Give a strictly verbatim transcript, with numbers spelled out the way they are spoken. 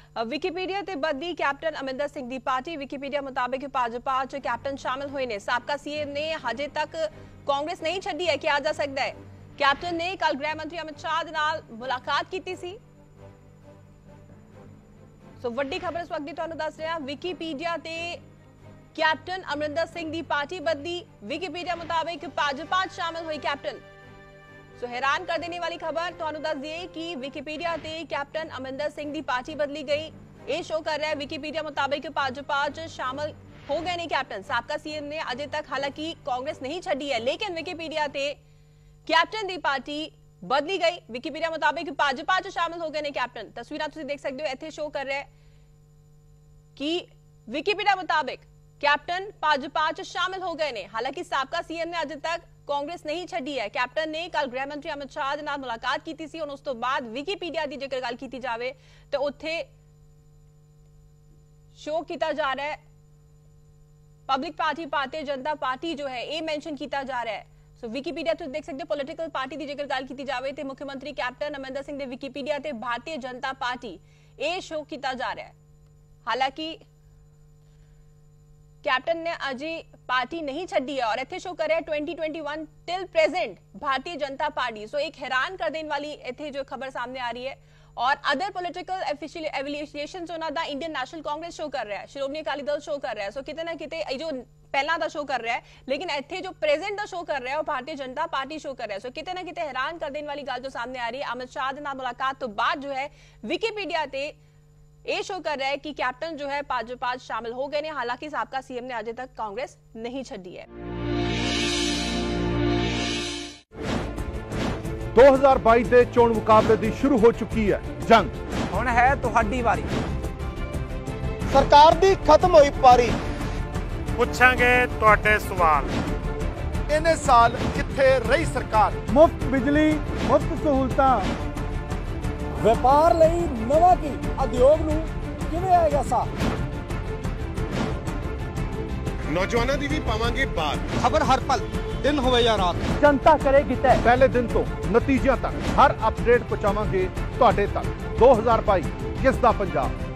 Wikipedia ते बदली captain Amarinder Singh दी पार्टी। विकीपीडिया मुताबिक भाजपा च कैप्टन शामिल हुए ने। साबका सीएम ने हजे तक कांग्रेस नहीं छड्डी है, क्या जा सकता है। कैप्टन ने कल गृह मंत्री अमित शाह दे नाल मुलाकात की सी। सो वड्डी खबर इस वक्त दी तुहानू दस रहा। विकीपीडिया ते कैप्टन अमरिंदर सिंह दी पार्टी बदली। विकीपीडिया मुताबिक भाजपा च शामिल हुई कैप्टन। सो हैरान कर देने वाली खबर तुहानू दस दिए कि विकीपीडिया ते कैप्टन अमरिंदर सिंह दी पार्टी बदली गई। ये शो कर रहा है विकीपीडिया मुताबिक भाजपा च शामिल हो गए ने कैप्टन। साबका सीएम ने अजे तक हालांकि कांग्रेस नहीं छड्डी है, लेकिन विकीपीडिया ते कैप्टन दी पार्टी बदली गई। विकीपीडिया मुताबिक भाजपा च शामिल हो गए ने कैप्टन। तस्वीरां तुसीं देख सकते हो, इत्थे शो कर रहा है कि विकीपीडिया मुताबिक कैप्टन भाजपा च शामिल हो गए ने। हालांकि साबका सीएम ने अजे तक कांग्रेस नहीं छड्डी है। कैप्टन ने कल गृह मंत्री अमित शाह दे नाल मुलाकात की सी। उस तो बाद विकीपीडिया की जेकर गल की जाए तो उत्थे शो किया जा रहा है पब्लिक पार्टी भारतीय जनता पार्टी जो है ये मेंशन किया जा रहा है। सो विकीपीडिया तुम देख सकते हो पॉलिटिकल पार्टी की जेकर गल की जाए तो मुख्यमंत्री कैप्टन अमरिंदर सिंह दे विकीपीडिया ते भारतीय जनता पार्टी ये शो किया जा रहा है। हालांकि कैप्टन ने अजी पार्टी नहीं छड्डी है और इत्थे शो कर रहा है twenty twenty one till present Bharatiya Janata party. सो एक हैरान कर देने वाली इत्थे जो खबर सामने आ रही है। और अदर पॉलिटिकल एफिलिएशन उन्होंने इंडियन नेशनल कांग्रेस शो कर रहा है, श्रोमणी अकाली दल शो कर रहा है। सो किते ना किते जो पहला दा शो कर रहा है, लेकिन इत्थे जो प्रेजेंट दा शो कर रहा है वो भारतीय जनता पार्टी शो कर रहा है। सो किते ना किते हैरान कर देने वाली गल जो सामने आ रही है। अमित शाह दे नाल मुलाकात तो बाद जो है विकीपीडिया ते ये शो कर रहा है कि कैप्टन जो है भाजपा शामिल हो गए ने। हालांकि साबका सीएम ने अजे तक कांग्रेस नहीं छड्डी है। दो हज़ार बाईस के चोण मुकाबले दी शुरू हो चुकी है जंग। हुण है तुहाडी वारी। सरकार दी खत्म हुई पारी। पुछांगे तुहाडे सवाल। इन्ने साल किथे रही सरकार। मुफ्त बिजली, मुफ्त सहूलतां, व्यापार लई नवा की उद्योग नूं किवें आएगा सा। नौजवानों दी भी पावांगे बात। खबर हर पल दिन होवे या रात जनता करेगी तय। पहले दिन तो नतीजों तक हर अपडेट पहुंचावांगे तुहाडे तक। दो हज़ार बाईस किस दा पंजाब।